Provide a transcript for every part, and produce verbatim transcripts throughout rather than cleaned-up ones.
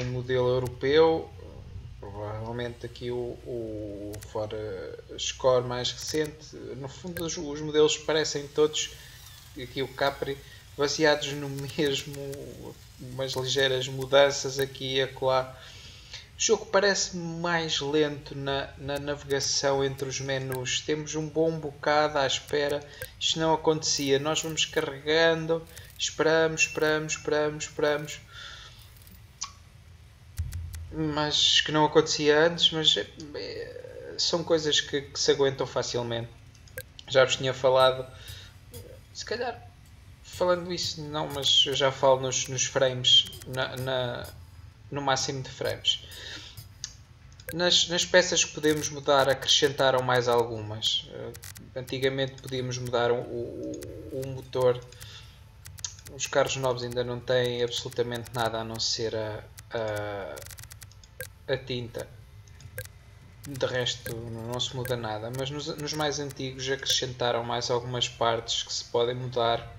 modelo europeu, provavelmente aqui o, o Ford Escort mais recente. No fundo os, os modelos parecem todos, aqui o Capri, baseados no mesmo, umas ligeiras mudanças aqui e acolá. O jogo parece mais lento na, na navegação entre os menus. Temos um bom bocado à espera. Isto não acontecia. Nós vamos carregando, esperamos, esperamos, esperamos, esperamos. Mas que não acontecia antes, mas é, são coisas que, que se aguentam facilmente. Já vos tinha falado, se calhar falando isso não, mas eu já falo nos, nos frames, na, na, no máximo de frames. Nas, nas peças que podemos mudar, acrescentaram mais algumas. Antigamente podíamos mudar o, o, o motor. Os carros novos ainda não têm absolutamente nada a não ser a, a, a tinta. De resto não se muda nada, mas nos, nos mais antigos acrescentaram mais algumas partes que se podem mudar.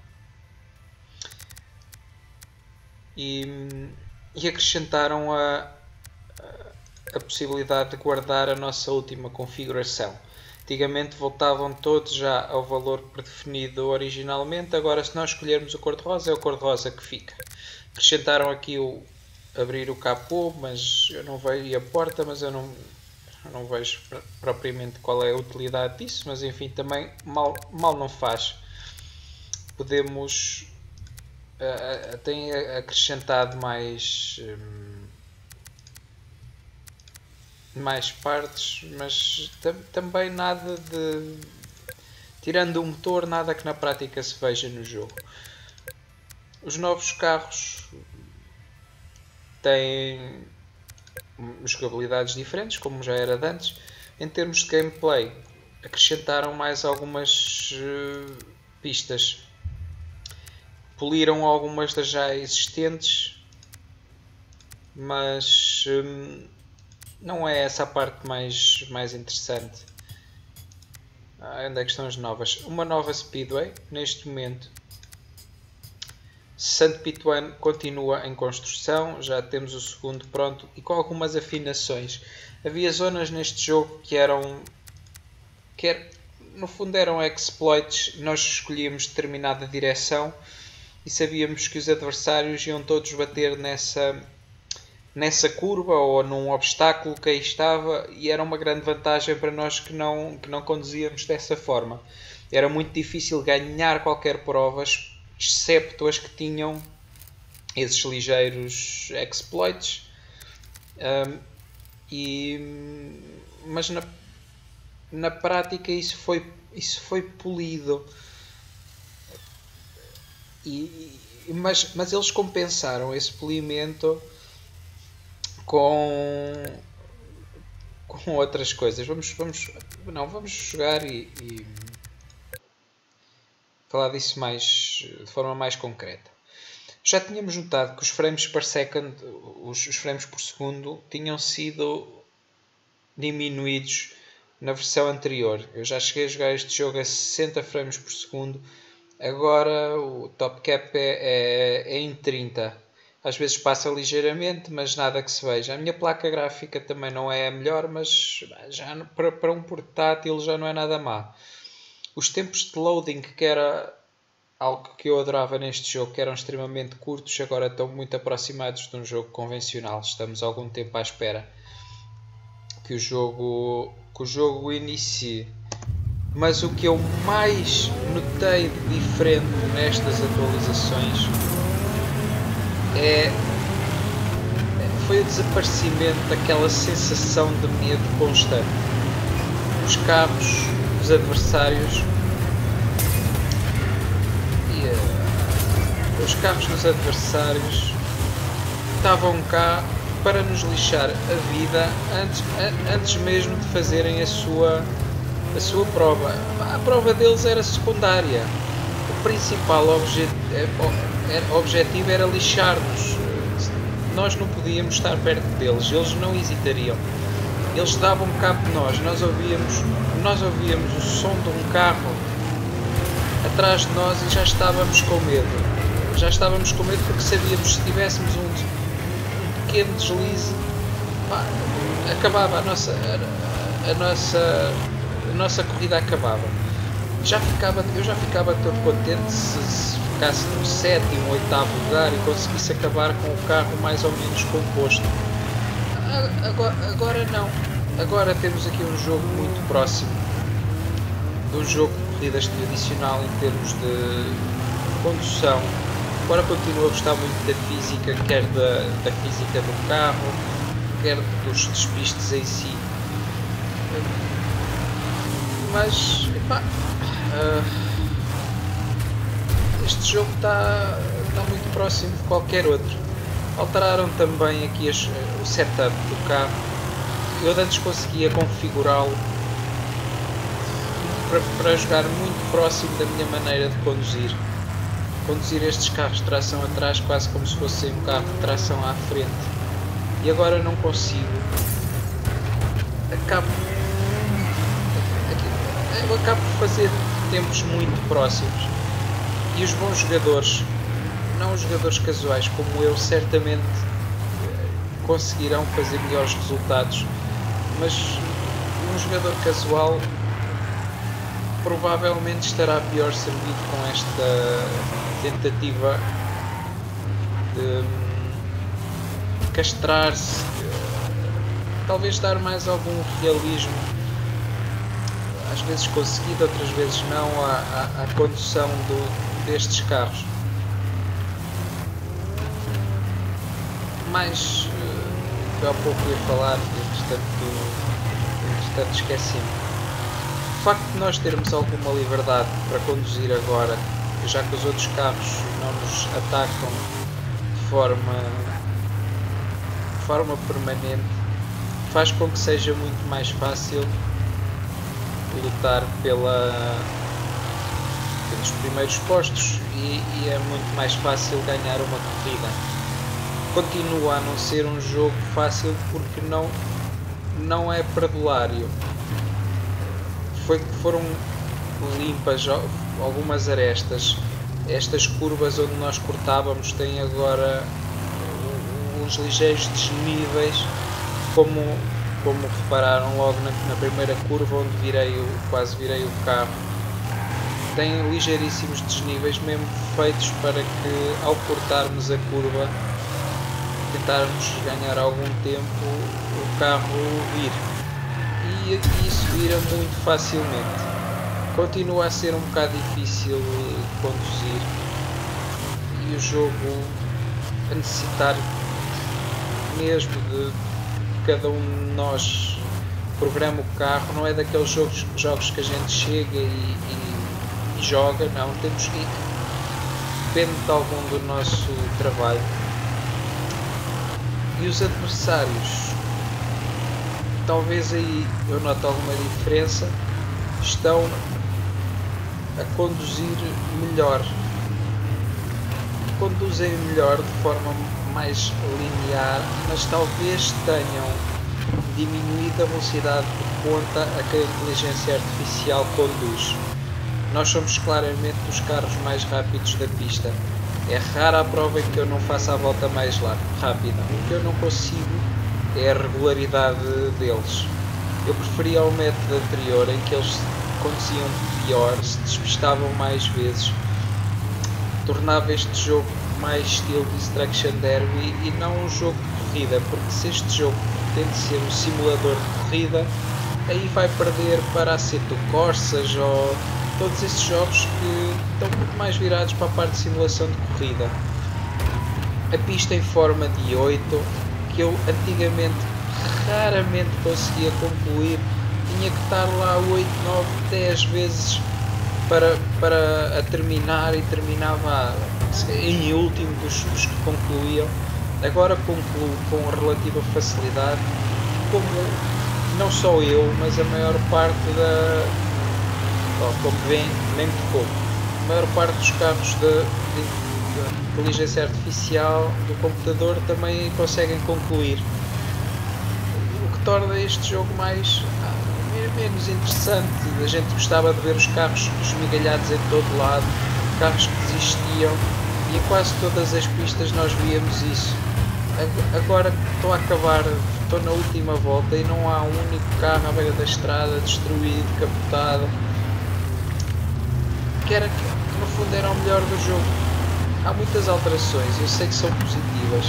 E, e acrescentaram a, a, a possibilidade de guardar a nossa última configuração. Antigamente voltavam todos já ao valor predefinido originalmente, agora se nós escolhermos o cor-de-rosa é o cor-de-rosa que fica. Acrescentaram aqui o abrir o capô, mas eu não vejo, e a porta, mas eu não, eu não vejo propriamente qual é a utilidade disso, mas enfim, também mal, mal não faz. Podemos... Uh, tem acrescentado mais um, mais partes, mas tam, também nada de, tirando o motor, nada que na prática se veja no jogo. Os novos carros têm jogabilidades diferentes, como já era de antes. Em termos de gameplay, acrescentaram mais algumas uh, pistas. Poliram algumas das já existentes, mas hum, não é essa a parte mais, mais interessante. Ah, onde é que estão as novas? Uma nova Speedway, neste momento. Saint Pitwin continua em construção, já temos o segundo pronto e com algumas afinações. Havia zonas neste jogo que eram, que era, no fundo eram exploits, nós escolhíamos determinada direção e sabíamos que os adversários iam todos bater nessa, nessa curva ou num obstáculo que aí estava, e era uma grande vantagem para nós que não, que não conduzíamos dessa forma. Era muito difícil ganhar qualquer prova, excepto as que tinham esses ligeiros exploits. Um, e, mas na, na prática isso foi, isso foi polido. E, mas, mas eles compensaram esse polimento com, com outras coisas. Vamos, vamos, não, vamos jogar e, e falar disso mais, de forma mais concreta. Já tínhamos notado que os frames per second, os, os frames por segundo, tinham sido diminuídos na versão anterior. Eu já cheguei a jogar este jogo a sessenta frames por segundo. Agora o top cap é, é, é em trinta. Às vezes passa ligeiramente, mas nada que se veja. A minha placa gráfica também não é a melhor, mas já para, para um portátil já não é nada má. Os tempos de loading, que era algo que eu adorava neste jogo, que eram extremamente curtos, agora estão muito aproximados de um jogo convencional. Estamos há algum tempo à espera que o jogo, que o jogo inicie. Mas o que eu mais notei de diferente nestas atualizações é, foi o desaparecimento daquela sensação de medo constante. Os carros dos adversários e, uh, os carros dos adversários estavam cá para nos lixar a vida antes, a, antes mesmo de fazerem a sua a sua prova. A prova deles era secundária. O principal obje era, objetivo era lixar-nos. Nós não podíamos estar perto deles, eles não hesitariam. Eles davam cabo de nós, nós ouvíamos, nós ouvíamos o som de um carro atrás de nós e já estávamos com medo. Já estávamos com medo porque sabíamos que se tivéssemos um pequeno deslize, pá, acabava a nossa, a, a nossa, a nossa corrida acabava. Já ficava, eu já ficava todo contente se, se ficasse no sétimo, oitavo lugar e conseguisse acabar com o carro mais ou menos composto. Agora, agora não. Agora temos aqui um jogo muito próximo de um jogo de corridas tradicional em termos de condução. Agora continuo a gostar muito da física, quer da, da física do carro, quer dos despistes em si. Mas, epá, uh, este jogo está, está muito próximo de qualquer outro. Alteraram também aqui as, o setup do carro. Eu antes conseguia configurá-lo para, para jogar muito próximo da minha maneira de conduzir. Conduzir estes carros de tração atrás quase como se fosse um carro de tração à frente. E agora não consigo. Acabo, eu acabo por fazer tempos muito próximos. E os bons jogadores, não os jogadores casuais como eu, certamente conseguirão fazer melhores resultados. Mas um jogador casual provavelmente estará pior servido com esta tentativa de castrar-se, talvez dar mais algum realismo, às vezes conseguido, outras vezes não, à, à, à condução do, destes carros. Mas eu há pouco ia falar, entretanto, entretanto esqueci-me. O facto de nós termos alguma liberdade para conduzir agora, já que os outros carros não nos atacam de forma, de forma permanente, faz com que seja muito mais fácil lutar pela, pelos primeiros postos e, e é muito mais fácil ganhar uma corrida. Continua a não ser um jogo fácil porque não, não é perdulário. Foi que foram limpas algumas arestas. Estas curvas onde nós cortávamos têm agora uns ligeiros desníveis, como, como repararam logo na, na primeira curva onde virei o, quase virei o carro. Tem ligeiríssimos desníveis, mesmo feitos para que ao cortarmos a curva tentarmos ganhar algum tempo o carro vir, e, e isso vira muito facilmente. Continua a ser um bocado difícil conduzir e o jogo a necessitar mesmo de cada um de nós programa o carro. Não é daqueles jogos, jogos que a gente chega e, e, e joga, não, temos que, depende de algum do nosso trabalho. E os adversários, talvez aí eu noto alguma diferença, estão a conduzir melhor, conduzem melhor de forma mais linear, mas talvez tenham diminuído a velocidade de ponta a que a inteligência artificial conduz. Nós somos claramente os carros mais rápidos da pista. É rara a prova em que eu não faça a volta mais rápida. O que eu não consigo é a regularidade deles. Eu preferia o método anterior em que eles conduziam pior, se despistavam mais vezes. Tornava este jogo mais estilo Destruction Derby e não um jogo de corrida, porque se este jogo pretende ser um simulador de corrida, aí vai perder para Assetto Corsas ou todos esses jogos que estão muito mais virados para a parte de simulação de corrida. A pista em forma de oito, que eu antigamente raramente conseguia concluir, tinha que estar lá oito, nove, dez vezes para, para a terminar e terminava em último dos, dos que concluíam. Agora concluo com relativa facilidade, como não só eu, mas a maior parte da, oh, como vem, nem muito pouco, a maior parte dos carros da, da inteligência artificial do computador também conseguem concluir, o que torna este jogo mais menos interessante. A gente gostava de ver os carros esmigalhados em todo lado, carros que desistiam, e em quase todas as pistas nós víamos isso. Agora estou a acabar, estou na última volta e não há um único carro à beira da estrada destruído, capotado. Que era que no fundo era o melhor do jogo. Há muitas alterações, eu sei que são positivas.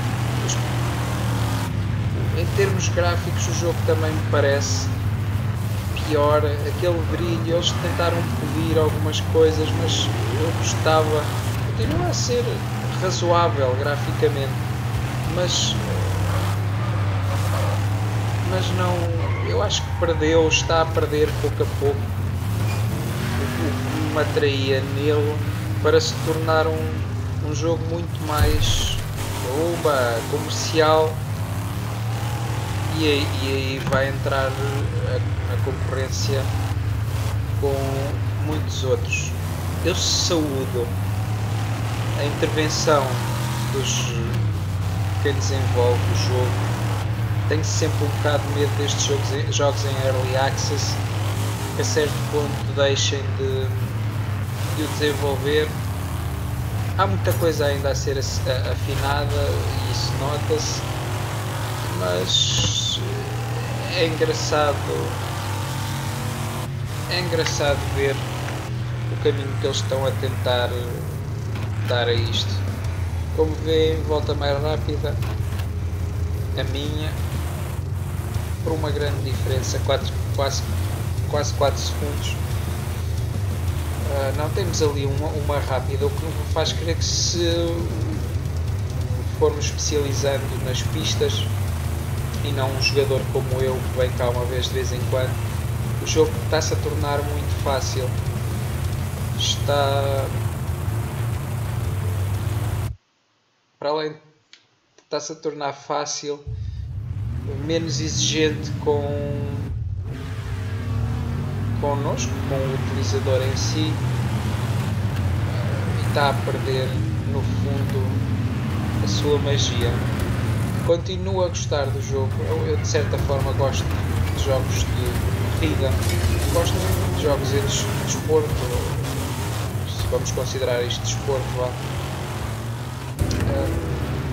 Em termos gráficos o jogo também me parece pior, aquele brilho, eles tentaram polir algumas coisas, mas eu gostava, continua a ser razoável graficamente, mas mas não, eu acho que perdeu, está a perder pouco a pouco o que me atraía nele para se tornar um, um jogo muito mais oba, comercial. E aí, e aí vai entrar a, a concorrência com muitos outros. Eu saúdo a intervenção dos quem desenvolve o jogo. Tenho sempre um bocado de medo destes jogos, jogos em Early Access, que a certo ponto deixem de, de o desenvolver. Há muita coisa ainda a ser afinada e isso nota-se, mas é engraçado é engraçado ver o caminho que eles estão a tentar dar a isto. Como veem, volta mais rápida a minha por uma grande diferença, quatro, quase, quase quatro segundos. Uh, não temos ali uma, uma rápida, o que me faz crer que se formos especializando nas pistas e não um jogador como eu que vem cá uma vez de vez em quando, o jogo está-se a tornar muito fácil. Está, para além de está-se a tornar fácil, menos exigente com connosco, com o utilizador em si, e está a perder no fundo a sua magia. Continuo a gostar do jogo, eu, eu de certa forma gosto de jogos de corrida, gosto de jogos de desporto, se vamos considerar isto desporto, vá. Uh,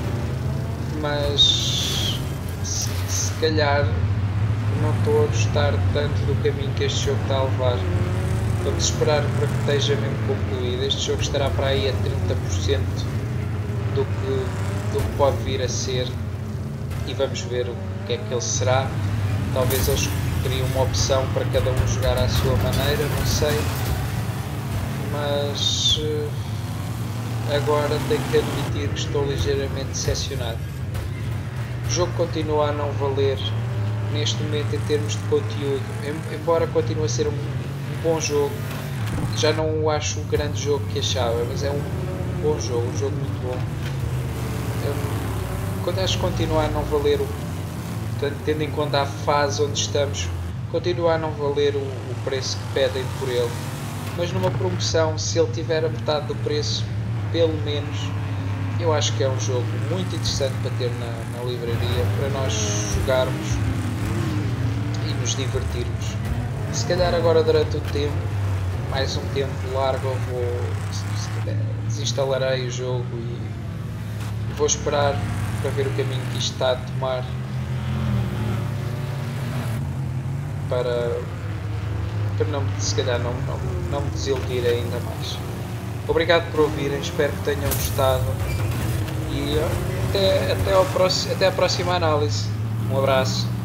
mas se, se calhar não estou a gostar tanto do caminho que este jogo está a levar. Vamos esperar para que esteja mesmo concluído. Este jogo estará para aí a trinta por cento do que, do que pode vir a ser. E vamos ver o que é que ele será. Talvez eles teriam uma opção para cada um jogar à sua maneira, não sei. Mas agora tenho que admitir que estou ligeiramente decepcionado. O jogo continua a não valer neste momento em termos de conteúdo. Embora continue a ser um, um bom jogo, já não o acho o grande jogo que achava, mas é um bom jogo, um jogo muito bom. Quando acho que continua a não valer, o, tendo em conta a fase onde estamos, continua a não valer o, o preço que pedem por ele. Mas numa promoção, se ele tiver a metade do preço, pelo menos, eu acho que é um jogo muito interessante para ter na, na livraria, para nós jogarmos e nos divertirmos. Se calhar agora durante o tempo, mais um tempo largo, eu vou, se calhar, desinstalarei o jogo e vou esperar para ver o caminho que isto está a tomar, para, para não, se calhar não, não, não me desiludir ainda mais. Obrigado por ouvirem, espero que tenham gostado e até, até, ao próximo, até a próxima análise. Um abraço.